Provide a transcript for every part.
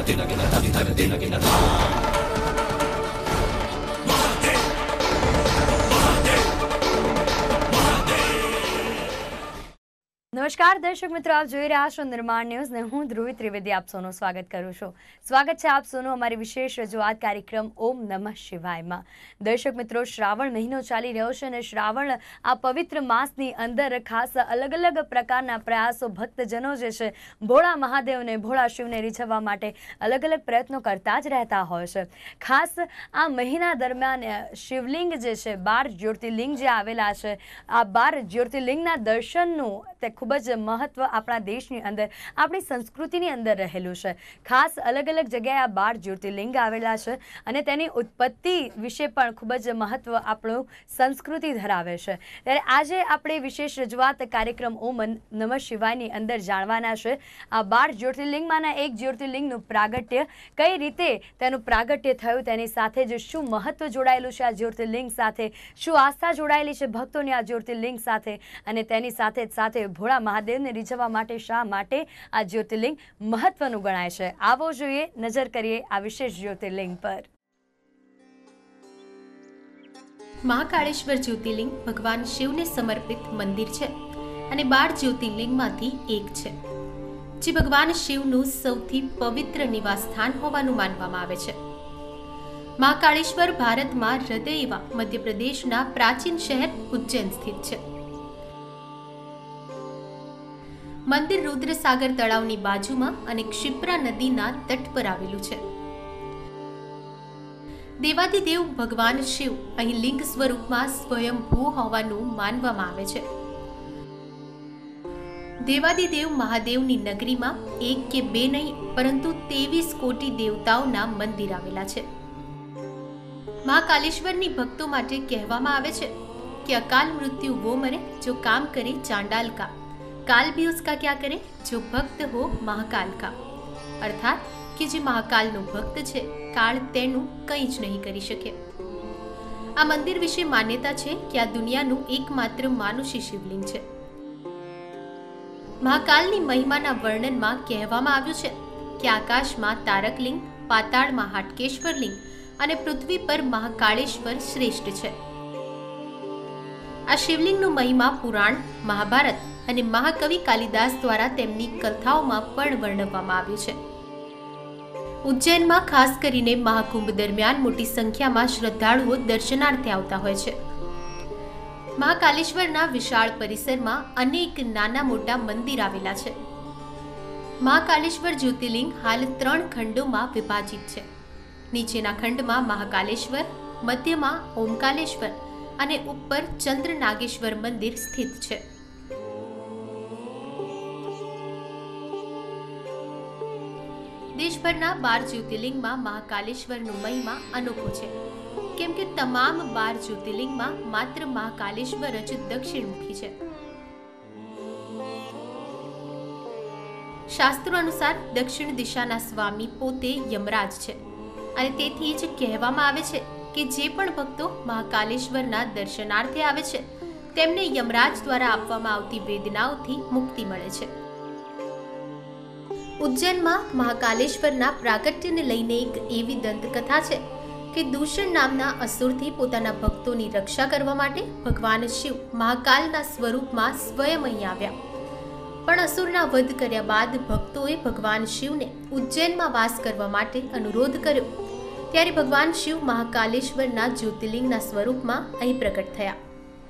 નમસ્કાર દર્શક મિત્રો, આપ જોઈ રહ્યા છો નિર્માણ ન્યૂઝ ને હું ધ્રુવી ત્રિવેદી આપ સૌનું સ્વાગત કરું છું. સ્વાગત છે આપ સૌનું અમારી વિશેષ રજૂઆત કાર્યક્રમ ઓમ નમઃ શિવાયમાં. દર્શક મિત્રો, શ્રાવણ મહિનો ચાલી રહ્યો છે અને શ્રાવણ આ પવિત્ર માસની અંદર ખાસ અલગ અલગ પ્રકારના પ્રયાસો ભક્તજનો જે છે ભોળા મહાદેવને ભોળા શિવને રીઝવવા માટે અલગ અલગ પ્રયત્નો કરતા જ રહેતા હોય છે. ખાસ આ મહિના દરમિયાન શિવલિંગ જે છે 12 જ્યોતિર્લિંગ જે આવેલા છે, આ 12 જ્યોતિર્લિંગના દર્શનનું તે ખૂબ જ મહત્વ આપણા દેશની અંદર આપણી સંસ્કૃતિની અંદર રહેલું છે. ખાસ અલગ અલગ જગ્યાએ આ 12 જ્યોતિર્લિંગ આવેલા છે અને તેની ઉત્પત્તિ વિશે પણ ખૂબ જ મહત્વ આપણું સંસ્કૃતિ ધરાવે છે. ત્યારે આજે આપણે વિશેષ રજૂઆત કાર્યક્રમ ઓમ નમઃ શિવાયની અંદર જાણવાના છે આ 12 જ્યોતિર્લિંગમાંના એક જ્યોતિર્લિંગનું પ્રાગટ્ય, કઈ રીતે તેનું પ્રાગટ્ય થયું, તેની સાથે જ શું મહત્વ જોડાયેલું છે આ જ્યોતિર્લિંગ સાથે, શું આસ્થા જોડાયેલી છે ભક્તોની આ જ્યોતિર્લિંગ સાથે, અને તેની સાથે જ સાથે ભોળા મહાદેવને રીઝવવા માટે શા માટે આ જ્યોતિર્લિંગ મહત્વનું ગણાય છે. આવો જોઈએ, નજર કરીએ આ વિશેષ જ્યોતિર્લિંગ પર. મહાકાળેશ્વર જ્યોતિર્લિંગ ભગવાન શિવને સમર્પિત મંદિર છે અને 12 જ્યોતિર્લિંગમાંથી એક છે, જે ભગવાન શિવનું સૌથી પવિત્ર નિવાસસ્થાન હોવાનું માનવામાં આવે છે. મહાકાળેશ્વર ભારતમાં હૃદય એવા મધ્યપ્રદેશના પ્રાચીન શહેર ઉજ્જૈન સ્થિત છે. મંદિર રુદ્રસાગર તળાવની બાજુમાં અને ક્ષિપ્રા નદીના તટ પર આવેલું છે. દેવાદિદેવ ભગવાન શિવ અહીં લિંગ સ્વરૂપમાં સ્વયંભૂ હોવાનું માનવામાં આવે છે. દેવાદિદેવ મહાદેવની નગરીમાં એક કે બે નહીં પરંતુ 23 કોટી દેવતાઓના મંદિર આવેલા છે. મહાકાલેશ્વરની ભક્તો માટે કહેવામાં આવે છે કે અકાલ મૃત્યુ વો મરે જો કામ કરે ચાંડાલ કા, काल भी उसका क्या करे जो भक्त हो महाकाल का. अर्थात कि જે મહાકાલનો ભક્ત છે, કાળ તેનું કંઈ જ નહીં કરી શકે. આ મંદિર વિશે માન્યતા છે કે આ દુનિયાનું એકમાત્ર માનુષી શિવલિંગ છે. મહાકાલની મહિમાના વર્ણનમાં કહેવામાં આવ્યું છે કે આકાશમાં તારકલિંગ, પાતાળમાં હાટકેશ્વરલિંગ અને પૃથ્વી પર મહાકાળેશ્વર શ્રેષ્ઠ છે. આ શિવલિંગનો મહિમા પુરાણ, મહાભારત અને મહાકવિ કાલિદાસ દ્વારા તેમની કથાઓમાં પણ વર્ણવવામાં આવ્યું છે. ઉજ્જૈનમાં ખાસ કરીને મહાકુંભ દરમિયાન મોટી સંખ્યામાં શ્રદ્ધાળુઓ દર્શનાર્થે આવતા હોય છે. મહાકાલેશ્વરના વિશાળ પરિસરમાં અનેક નાના મોટા મંદિર આવેલા છે. મહાકાલેશ્વર જ્યોતિર્લિંગ હાલ 3 ખંડોમાં વિભાજિત છે. નીચેના ખંડમાં મહાકાલેશ્વર, મધ્યમાં ઓમકાલેશ્વર અને ઉપર ચંદ્ર નાગેશ્વર મંદિર સ્થિત છે. દેશભરના 12 જ્યોતિર્લિંગમાં મહાકાલેશ્વરનો મહિમા અનોખો છે, કેમ કે તમામ 12 જ્યોતિર્લિંગમાં માત્ર મહાકાલેશ્વર જ દક્ષિણમુખી છે. શાસ્ત્રો અનુસાર દક્ષિણ દિશાના સ્વામી પોતે યમરાજ છે અને તેથી જ કહેવામાં આવે છે કે જે પણ ભક્તો મહાકાલેશ્વરના દર્શનાર્થે આવે છે તેમને યમરાજ દ્વારા આપવામાં આવતી વેદનાઓથી મુક્તિ મળે છે. ઉજ્જૈનમાં મહાકાલેશ્વરના પ્રાગટ્યને લઈને એક એવી દંતકથા છે કે દૂષણ નામના અસુરથી પોતાના ભક્તોની રક્ષા કરવા માટે ભગવાન શિવ મહાકાલના સ્વરૂપમાં સ્વયં અહીં આવ્યા. પણ અસુરના વધ કર્યા બાદ ભક્તોએ ભગવાન શિવને ઉજ્જૈનમાં વાસ કરવા માટે અનુરોધ કર્યો. ત્યારે ભગવાન શિવ મહાકાલેશ્વરના જ્યોતિર્લિંગના સ્વરૂપમાં અહીં પ્રગટ થયા.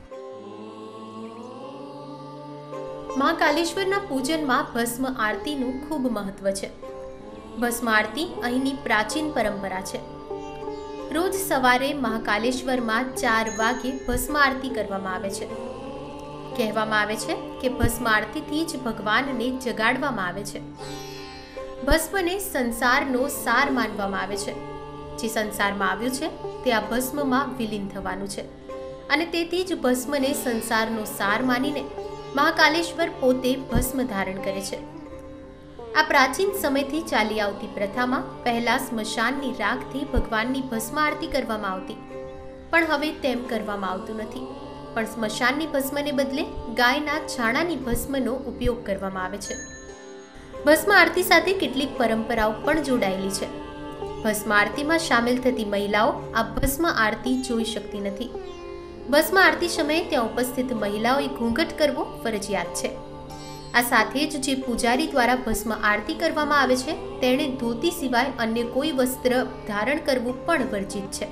મહાકાલેશ્વરના પૂજનમાં ભસ્મ આરતીનું ખૂબ મહત્વ છે. ભસ્મ આરતી અહીંની પ્રાચીન પરંપરા છે. રોજ સવારે મહાકાલેશ્વરમાં 4 વાગે ભસ્મ આરતી કરવામાં આવે છે. કહેવામાં આવે છે કે ભસ્મ આરતીથી જ ભગવાનને જગાડવામાં આવે છે. ભસ્મને સંસારનો સાર માનવામાં આવે છે. જે સંસારમાં આવ્યું છે તે આ ભસ્મમાં વિલીન થવાનું છે અને તેથી જ ભસ્મને સંસારનો સાર માનીને મહાકાલેશ્વર પોતે ભસ્મ ધારણ કરે છે. આ પ્રાચીન સમયથી ચાલી આવતી પ્રથામાં પહેલા સ્મશાનની રાખથી ભગવાનની ભસ્મ આરતી કરવામાં આવતી, પણ હવે તેમ કરવામાં આવતું નથી. પણ સ્મશાનની ભસ્મને બદલે ગાયના છાણાની ભસ્મનો ઉપયોગ કરવામાં આવે છે. ભસ્મ આરતી સાથે કેટલીક પરંપરાઓ પણ જોડાયેલી છે. ભસ્મ આરતીમાં સામેલ થતી મહિલાઓ આ ભસ્મ આરતી જોઈ શકતી નથી. ભસ્મ આરતી સમયે ત્યાં ઉપસ્થિત મહિલાઓએ ઘૂંઘટ કરવો ફરજિયાત છે. આ સાથે જ જે પૂજારી દ્વારા ભસ્મ આરતી કરવામાં આવે છે તેણે ધોતી સિવાય અન્ય કોઈ વસ્ત્ર ધારણ કરવું પણ વર્જિત છે.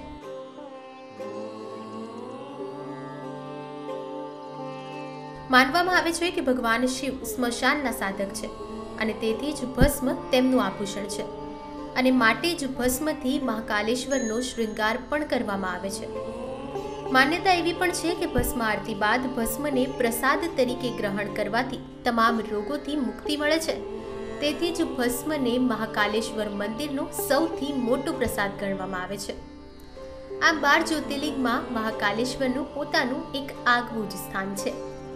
માનવામાં આવે છે કે ભગવાન શિવ સ્મશાનના સાધક છે અને તેથી જ ભસ્મ તેમનું આભૂષણ છે અને માટે જ ભસ્મથી મહાકાલેશ્વરનો શૃંગાર પણ કરવામાં આવે છે. માન્યતા એવી પણ છે કે ભસ્મ આરતી બાદ ભસ્મને પ્રસાદ તરીકે ગ્રહણ કરવાથી તમામ રોગોથી મુક્તિ મળે છે. તેથી જ ભસ્મને મહાકાલેશ્વર મંદિરનો સૌથી મોટો પ્રસાદ ગણવામાં આવે છે. આ 12 જ્યોતિર્લિંગમાં મહાકાલેશ્વરનું પોતાનું એક આગવું જ સ્થાન છે.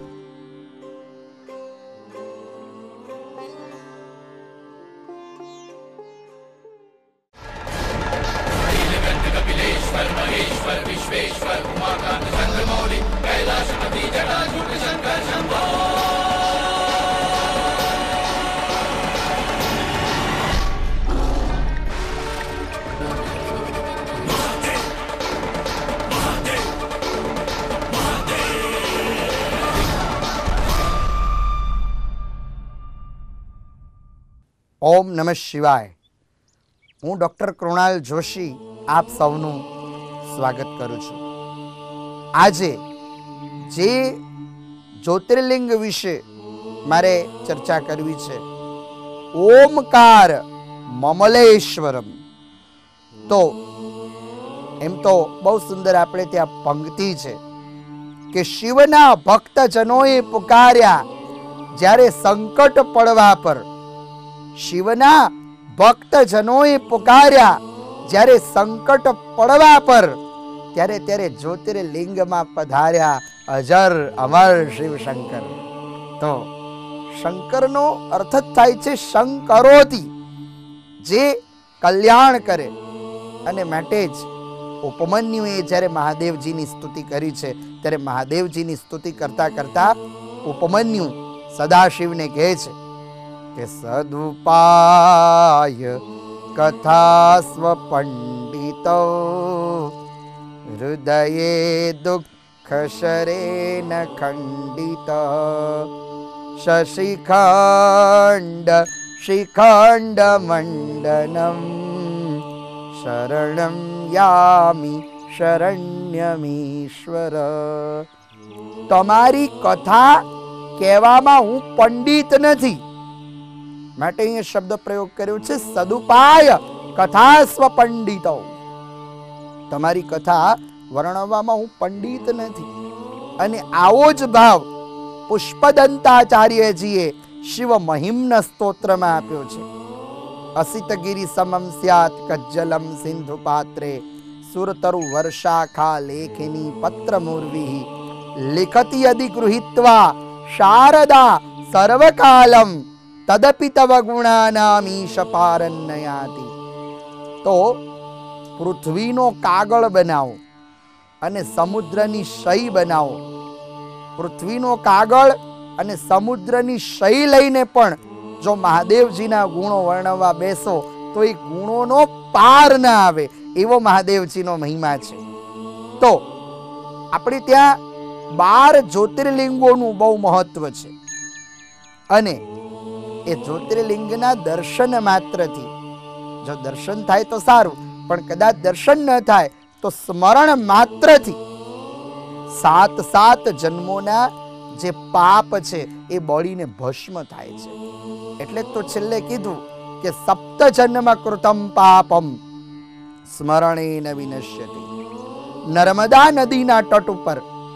ઓમ નમઃ શિવાય. હું ડૉક્ટર કૃણાલ જોશી આપ સૌનું સ્વાગત કરું છું. આજે જે જ્યોતિર્લિંગ વિશે મારે ચર્ચા કરવી છે, ઓમકાર મમલેશ્વરમ. તો એમ તો બહુ સુંદર આપણે ત્યાં પંક્તિ છે કે શિવના ભક્તજનોએ પુકાર્યા જ્યારે સંકટ પડવા પર. શિવના ભક્તજનોએ પુકાર્યા જ્યારે સંકટ પડવા પર, ત્યારે જ્યોતિર્લિંગમાં પધાર્યા અજર અમર શિવ શંકર. તો શંકરનો અર્થ જ થાય છે શંકરોતિ, જે કલ્યાણ કરે. અને માટે જ ઉપમન્યુએ જ્યારે મહાદેવજીની સ્તુતિ કરી છે ત્યારે મહાદેવજીની સ્તુતિ કરતા કરતા ઉપમન્યુ સદાશિવને કહે છે કે સદુપાય કથા સ્વ પંડિતો હૃદયે દુઃખ શરેન ખંડિત શશિખંડ શિખંડ મંડનમ શરણમ યામિ શરણ્યમીશ્વર. તમારી કથા કહેવામાં હું પંડિત નથી, માટે અહીંયા શબ્દ પ્રયોગ કર્યો છે સદુપાય કથા સ્વ પંડિતો. તમારી કથા વર્ણવવામાં હું પંડિત નથી. અને આવો જ ભાવ પુષ્પદંતાચાર્યજીએ શિવ મહિમ્ન સ્તોત્રમાં આપ્યો છે. અસિતગિરી સમમ સ્યાત કજ્જલમ સિંધુ પાત્રે સુરતરુ વર્ષાખા લેખિની પત્ર મૂર્વિ લિખતિ યદિ ગૃહીત્વા શારદા સર્વકાલમ તદપિ તવ ગુણાનામીશ પારન્નયાતિ. તો પૃથ્વીનો કાગળ બનાવો અને સમુદ્રની શઈ બનાવો. પૃથ્વીનો કાગળ અને સમુદ્રની શઈ લઈને પણ જો મહાદેવજીના ગુણો વર્ણવવા બેસો તો એ ગુણોનો પાર ના આવે, એવો મહાદેવજીનો મહિમા છે. તો આપણે ત્યાં 12 જ્યોતિર્લિંગોનું બહુ મહત્વ છે. અને એ જ્યોતિર્લિંગના દર્શન માત્રથી, જો દર્શન થાય તો સારું, પણ કદાચ દર્શન ન થાય તો સ્મરણ માત્રથી 7 જન્મોના જે પાપ છે એ બળીને ભસ્મ થાય છે. એટલે તો છેલ્લે કીધું કે સપ્ત જન્મ કૃતમ પાપમ સ્મરણેન વિનશ્યતિ. નર્મદા નદીના તટ ઉપર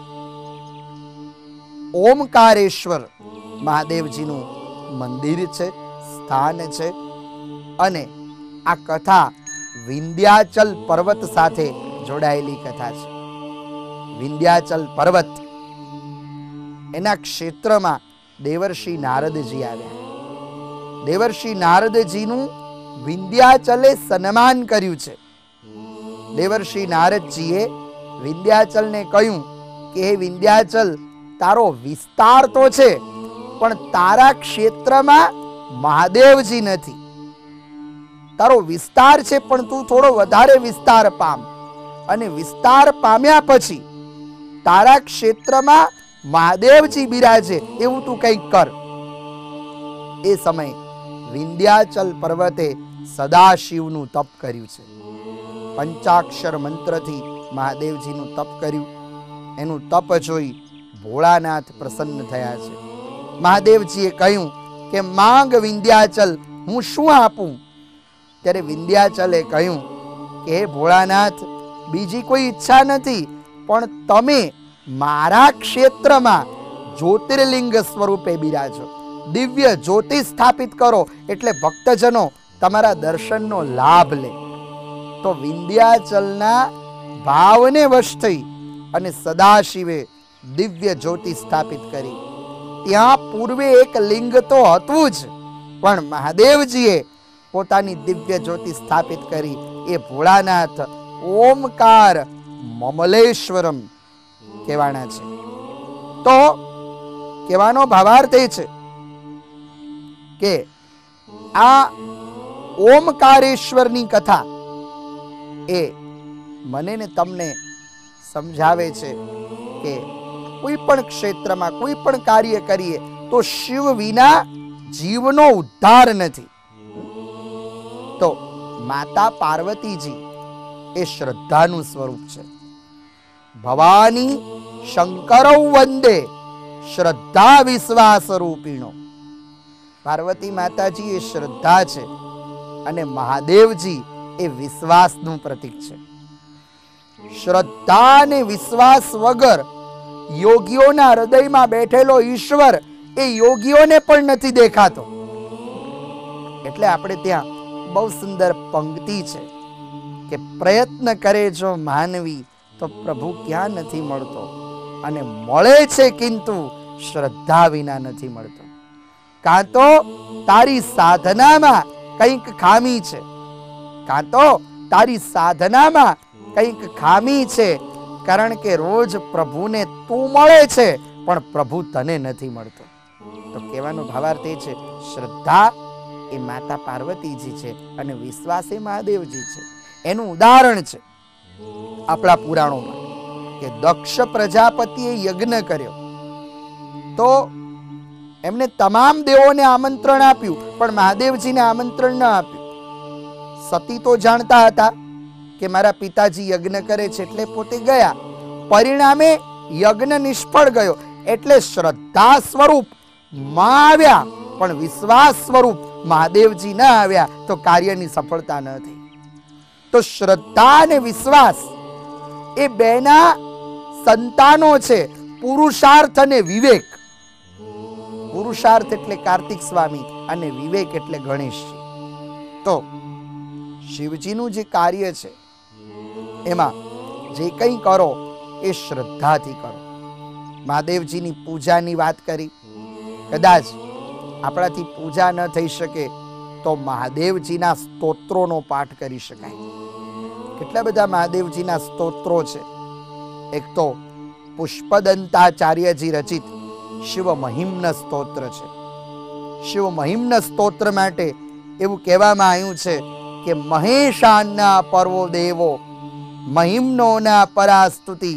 ઓમકારેશ્વર મહાદેવજીનું મંદિર છે, સ્થાન છે. અને આ કથા વિંધ્યાચલ પર્વત સાથે જોડાયેલી કથા છે. વિંધ્યાચલ પર્વત, એના ક્ષેત્રમાં દેવર્ષિ નારદજી આવ્યા. દેવર્ષિ નારદજીનું વિંધ્યાચલે સન્માન કર્યું છે. દેવર્ષિ નારદજીએ વિંધ્યાચલને કહ્યું કે હે વિંધ્યાચલ, તારો વિસ્તાર તો છે, પણ તારા ક્ષેત્રમાં મહાદેવજી નથી. તારો વિસ્તાર છે, પણ તું થોડો વધારે વિસ્તાર પામ, અને વિસ્તાર પામ્યા પછી તારા ક્ષેત્રમાં મહાદેવજી બિરાજે એવું તું કંઈક કર. એ સમયે વિંધ્યાચલ પર્વતે સદાશિવનું તપ કર્યું છે. પંચાક્ષર મંત્રથી મહાદેવજીનું તપ કર્યું. એનું તપ જોઈ ભોળાનાથ પ્રસન્ન થયા છે. મહાદેવજીએ કહ્યું કે માંગ વિંધ્યાચલ, હું શું આપું? ત્યારે વિંધ્યાચલે કહ્યું કે હે ભોળાનાથ, બીજી કોઈ ઈચ્છા નથી, પણ તમે મારા ક્ષેત્રમાં જ્યોતિર્લિંગ સ્વરૂપે બિરાજો, દિવ્ય જ્યોતિ સ્થાપિત કરો, એટલે ભક્તજનો તમારા દર્શનનો લાભ લે. તો વિંધ્યાચલના ભાવને વશ થઈ અને સદાશિવે દિવ્ય જ્યોતિ સ્થાપિત કરી. ત્યાં પૂર્વે એક લિંગ તો હતું જ, પણ મહાદેવજીએ પોતાની દિવ્ય જ્યોતિ સ્થાપિત કરી. એ ભોળાનાથ ઓમકાર મમલેશ્વરમ કહેવાના છે. તો કહેવાનો ભાવાર્થ એ છે કે આ ઓમકારેશ્વરની કથા એ મને ને તમને સમજાવે છે કે કોઈ પણ ક્ષેત્રમાં કોઈ પણ કાર્ય કરીએ તો શિવ વિના જીવનો ઉદ્ધાર નથી. તો માતા પાર્વતીજી એ શ્રદ્ધાનું સ્વરૂપ છે. ભવાની શંકરૌ વંદે શ્રદ્ધા વિશ્વાસ રૂપિણો. પાર્વતી માતાજી એ શ્રદ્ધા છે અને મહાદેવજી એ વિશ્વાસનું પ્રતીક છે. શ્રદ્ધા અને વિશ્વાસ વગર યોગીઓના હૃદયમાં બેઠેલો ઈશ્વર એ યોગીઓને પણ નથી દેખાતો. એટલે આપણે ત્યાં બહુ સુંદર પંક્તિ છે કે પ્રયત્ન કરે જો માનવી તો પ્રભુ ક્યાં નથી મળતો, અને મળે છે કિંતુ શ્રદ્ધા વિના નથી મળતો. કાં તો તારી સાધનામાં કંઈક ખામી છે, કાં તો તારી સાધનામાં કંઈક ખામી છે, કારણ કે રોજ પ્રભુને તું મળે છે પણ પ્રભુ તને નથી મળતો. તો કહેવાનો ભાવાર્થ એ છે, શ્રદ્ધા એ માતા પાર્વતીજી છે અને વિશ્વાસ એ મહાદેવજી છે. એનું ઉદાહરણ છે આપણા પુરાણોમાં કે દક્ષ પ્રજાપતિએ યજ્ઞ કર્યો તો એમને તમામ દેવોને આમંત્રણ આપ્યું, પણ મહાદેવજીને આમંત્રણ ન આપ્યું. સતી તો જાણતા હતા કે મારા પિતાજી યજ્ઞ કરે છે એટલે પોતે ગયા. પરિણામે યજ્ઞ નિષ્ફળ ગયો. એટલે શ્રદ્ધા સ્વરૂપ માં આવ્યા પણ વિશ્વાસ સ્વરૂપ મહાદેવજી ન આવ્યા તો કાર્યની સફળતા ન થઈ. તો શ્રદ્ધા અને વિશ્વાસ એ બેના સંતાનો છે, પુરુષાર્થ અને વિવેક. પુરુષાર્થ એટલે કાર્તિક સ્વામી અને વિવેક એટલે ગણેશજી. તો શિવજીનું જે કાર્ય છે એમાં જે કંઈ કરો એ શ્રદ્ધાથી કરો. મહાદેવજીની પૂજાની વાત કરી, કદાચ આપણાથી પૂજા ન થઈ શકે તો મહાદેવજીના સ્તોત્રોનો પાઠ કરી શકાય. કેટલા બધા મહાદેવજીના સ્તોત્રો છે. એક તો પુષ્પદંતાચાર્યજી રચિત શિવ મહિમ્ન સ્તોત્ર છે. શિવ મહિમ્ન સ્તોત્ર માટે એવું કહેવામાં આવ્યું છે કે મહેશાના પર્વો દેવો મહિમ્નોના પરાસ્તુતિ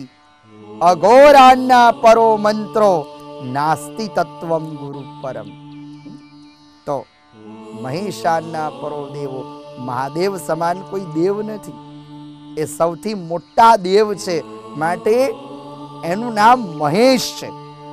અઘોરાના પરો મંત્રો નાસ્તિ તત્વમ ગુરુ પરમ. તો મહેશાના પરો દેવો, મહાદેવ સમાન કોઈ દેવ નથી, એ સૌથી મોટા દેવ છે, માટે એનું નામ મહેશ છે.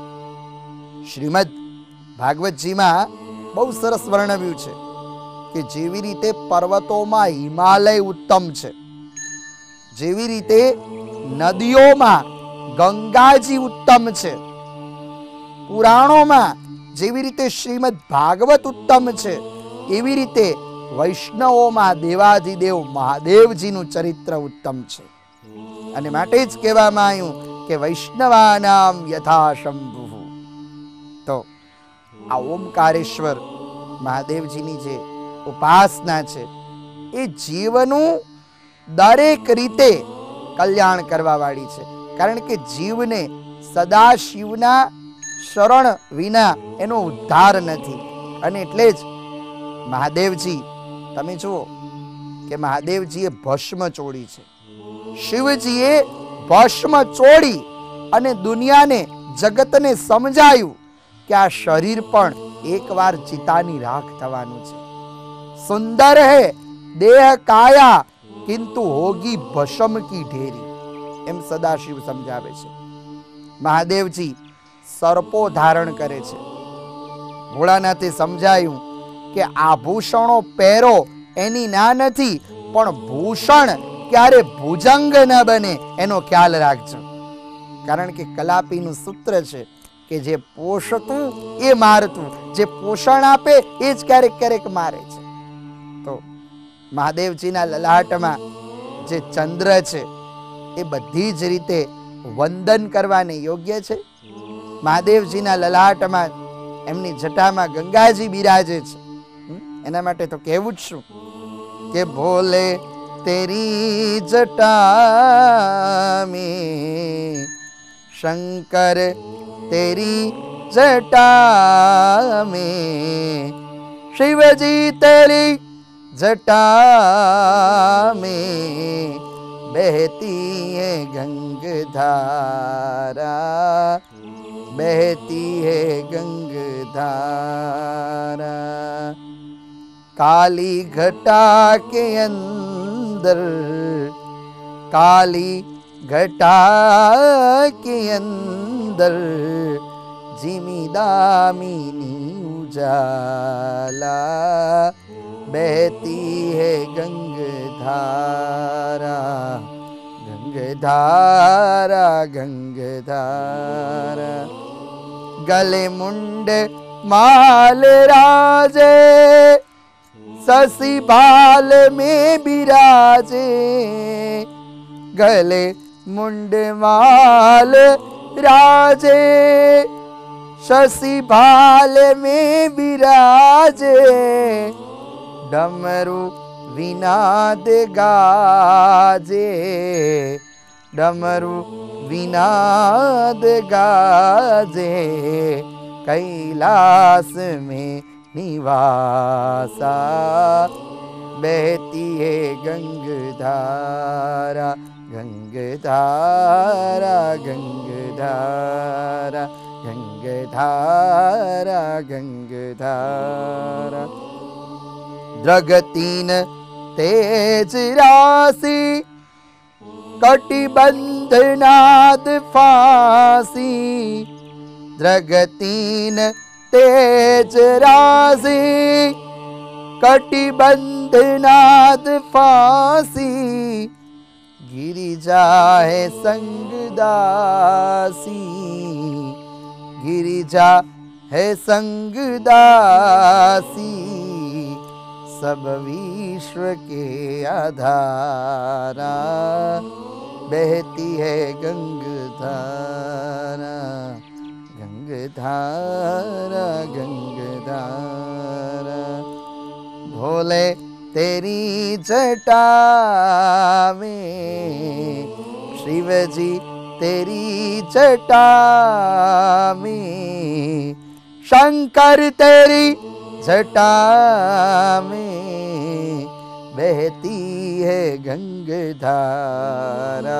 શ્રીમદ ભાગવતજીમાં બહુ સરસ વર્ણવ્યું છે કે જેવી રીતે પર્વતોમાં હિમાલય ઉત્તમ છે, જેવી રીતે નદીઓમાં ગંગાજી ઉત્તમ છે, પુરાણોમાં જેવી રીતે શ્રીમદ ભાગવત ઉત્તમ છે, એવી રીતે વૈષ્ણવોમાં દેવાધિદેવ મહાદેવજીનું ચરિત્ર ઉત્તમ છે. અને માટે જ કહેવામાં આવ્યું કે વૈષ્ણવાનામ યથા શંભુ. તો આ ઓમકારેશ્વર મહાદેવજીની જે ઉપાસના છે એ જીવનું દરેક રીતે કલ્યાણ કરવા વાળી છે. કારણ કે જીવને સદા શિવના શરણ વિના એનો ઉદ્ધાર નથી. અને એટલે જ મહાદેવજી તમે જુઓ કે મહાદેવજીએ ભસ્મ ચોળી છે, શિવજીએ ભસ્મ ચોળી અને દુનિયાને જગતને સમજાયું કે આ શરીર પણ એકવાર ચિતાની રાખ થવાનું છે. સુંદર હે દેહ કાયા કિંતુ હોગી ભસ્મ કી ઢેરી, એમ સદાશિવ સમજાવે છે. મહાદેવજી સર્પો ધારણ કરે છે. ભોળાનાથે સમજાયું કે આભૂષણો પહેરો એની ના નથી, પણ ભૂષણ ક્યારે ભુજંગ ન બને એનો ખ્યાલ રાખજો. કારણ કે કલાપીનું સૂત્ર છે કે જે પોષતું એ મારતું, જે પોષણ આપે એ જ ક્યારેક ક્યારેક મારે છે. તો મહાદેવજીના લલાટમાં જે ચંદ્ર છે એ બધી જ રીતે વંદન કરવાને યોગ્ય છે. મહાદેવજીના લલાટમાં એમની જટામાં ગંગાજી બિરાજે છે. એના માટે તો કહેવું જ શું કે ભોલે તેરી જટા મેં શંકર તેરી जटा में शिवजी तेरी जटा में बहती है गंगधारा, बहती है गंगधारा। काली घटा के अंदर, काली घटा के अंदर जिमी दामिनी उजाला, बहती है गंगधारा, गंगधारा गंगधारा। गले मुंड माल राजे, शशि बाल में बिराजे, गले मुंड माल राजे, शशि बाल में बिराजे, डमरू विनाद गाजे, डमरू विनाद गाजे, कैलाश में निवासा, बहती है गंगधारा, गंगधारा गंगधारा, गंगधारा गंगधारा। द्रगतीन तेज राशि, कटिबंधनाद फांसी, द्रगतीन तेज राशि, कटिबंधनाद फांसी, गिरिजा है संगदासी, गिरिजा है संगदासी, सब विश्व के आधारा, बहती है गंगधारा, गंगधारा गंगधारा। भोले तेरी जटा में, शिवजी तेरी जटा में, शंकर तेरी जटा में, बहती है गंगधारा,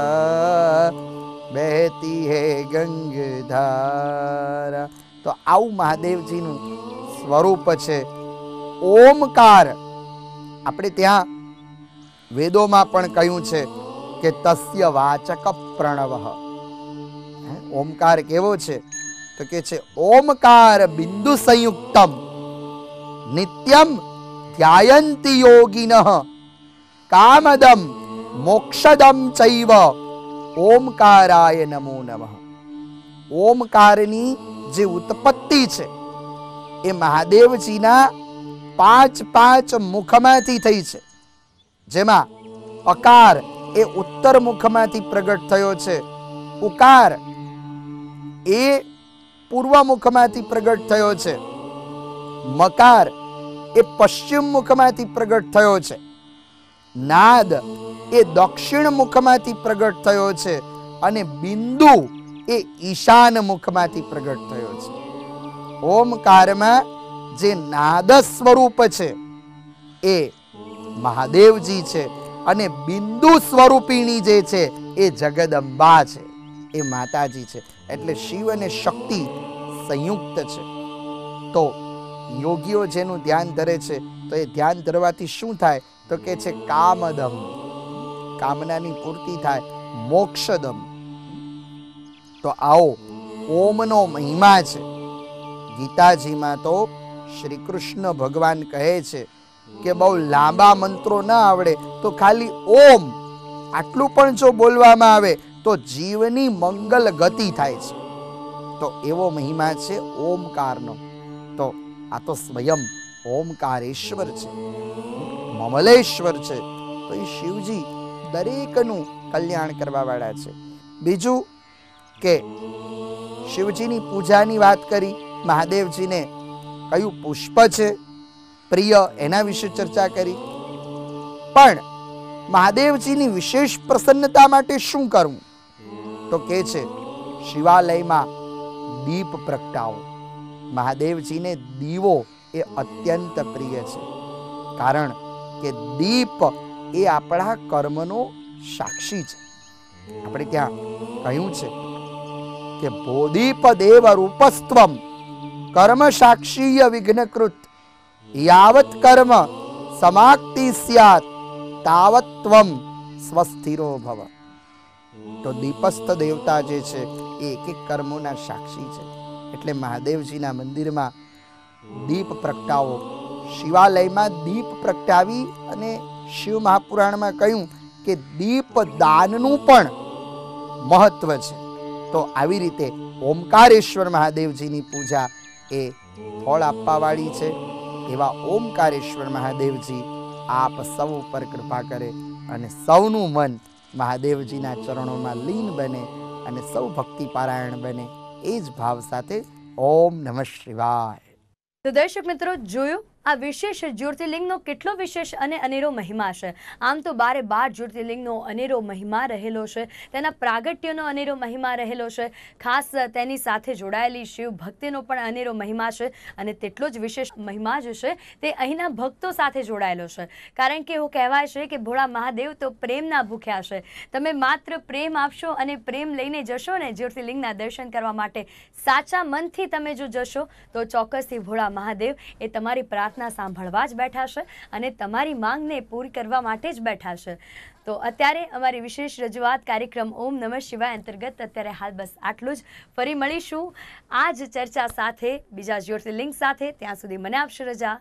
बहती है गंगधारा। तो आउ महादेव जी नु स्वरूप छे ओमकार। આપણે ત્યાં વેદોમાં પણ કહ્યું છે કે તસ્ય વાચક પ્રણવ। ઓમકાર કેવો છે તો કે છે ઓમકાર બિંદુ સંયુક્તમ નિત્યમ ધ્યાયંતિ યોગિનઃ કામદમ મોક્ષદમ ચૈવ ઓમકારાય નમો નમઃ। ઓમકારની જે ઉત્પત્તિ છે એ મહાદેવજીના પાંચ પાંચ મુખમાંથી થઈ છે, જેમાં અકાર એ ઉત્તર મુખમાંથી પ્રગટ થયો છે, ઉકાર એ પૂર્વ મુખમાંથી પ્રગટ થયો છે, મકાર એ પશ્ચિમ મુખમાંથી પ્રગટ થયો છે, નાદ એ દક્ષિણ મુખમાંથી પ્રગટ થયો છે અને બિંદુ એ ઈશાન મુખમાંથી પ્રગટ થયો છે। ઓમકારમાં જે નાદ સ્વરૂપ છે એ મહાદેવજી છે અને બિંદુ સ્વરૂપિણી જે છે એ જગદંબા છે, એ માતાજી છે. એટલે શિવ અને શક્તિ સંયુક્ત છે. તો યોગીઓ જેનું ધ્યાન ધરે છે તો એ ધ્યાન ધરવાથી શું થાય તો કે છે કામદમ, કામનાની પૂર્તિ થાય, મોક્ષદમ. તો આવો ઓમનો મહિમા છે. ગીતાજીમાં તો શ્રી કૃષ્ણ ભગવાન કહે છે કે બહુ લાંબા મંત્રો ના આવડે તો ખાલી ઓમ આટલું પણ જો બોલવામાં આવે તો જીવની મંગલ ગતિ થાય છે. તો એવો મહિમા છે ઓમકારનો. તો આ તો સ્વયં ઓમકારેશ્વર છે, મમલેશ્વર છે. તો એ શિવજી દરેકનું કલ્યાણ કરવા વાળા છે. બીજું કે શિવજીની પૂજાની વાત કરી, મહાદેવજીને કયું પુષ્પ છે પ્રિય એના વિશે ચર્ચા કરી. પણ મહાદેવજીની વિશેષ પ્રસન્નતા માટે શું કરવું તો કે છે શિવાલયમાં દીપ પ્રગટાવો. મહાદેવજીને દીવો એ અત્યંત પ્રિય છે, કારણ કે દીપ એ આપણા કર્મનો સાક્ષી છે. આપણે ત્યાં કહ્યું છે કે બોદીપ દેવ રૂપસ્ત્વમ કર્મ સાક્ષીય વિઘ્નકૃત યાવત કર્મ સમાપ્તિ સ્યાત તાવત ત્વમ સ્વસ્થિરો ભવ. તો દીપસ્થ દેવતા જે છે એ એક એક કર્મોના સાક્ષી છે. એટલે મહાદેવજીના મંદિરમાં દીપ પ્રગટાવો. શિવાલયમાં દીપ પ્રગટાવી અને શિવ મહાપુરાણમાં કહ્યું કે દીપ દાનનું પણ મહત્વ છે. તો આવી રીતે ઓમકારેશ્વર મહાદેવજીની પૂજા એ ફળ આપવા વાળી છે. એવા ઓમકારેશ્વર મહાદેવજી આપ સૌ ઉપર કૃપા કરે અને સૌનું મન મહાદેવજીના ચરણોમાં લીન બને અને સૌ ભક્તિ પારાયણ બને, એ જ ભાવ સાથે ઓમ નમઃ શિવાય. તો દર્શક મિત્રો, જોયું આ વિશેષ જ્યોતિર્લિંગનો કેટલો વિશેષ અને અનેરો મહિમા છે. આમ તો 12 જ્યોતિર્લિંગનો અનેરો મહિમા રહેલો છે, તેના પ્રાગટ્યનો અનેરો મહિમા રહેલો છે, ખાસ તેની સાથે જોડાયેલી શિવ ભક્તિનો પણ અનેરો મહિમા છે. અને તેટલો જ વિશેષ મહિમા જે છે તે અહીંના ભક્તો સાથે જોડાયેલો છે. કારણ કે એવું કહેવાય છે કે ભોળા મહાદેવ તો પ્રેમના ભૂખ્યા છે. તમે માત્ર પ્રેમ આપશો અને પ્રેમ લઈને જશો ને જ્યોતિર્લિંગના દર્શન કરવા માટે, સાચા મનથી તમે જો જશો તો ચોક્કસથી ભોળા મહાદેવ એ તમારી પ્રાર્થના સાંભળવા જ બેઠા છે અને તમારી માંગને પૂરી કરવા માટે જ બેઠા છે. તો અત્યારે અમારી વિશેષ રજૂઆત કાર્યક્રમ ઓમ નમઃ શિવાય અંતર્ગત અત્યારે હાલ બસ આટલું જ. ફરી મળીશું આ જ ચર્ચા સાથે, બીજા જ્યોતિર્લિંગ સાથે. ત્યાં સુધી મને આપશો રજા.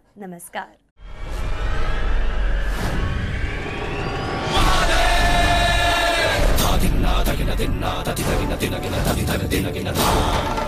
નમસ્કાર.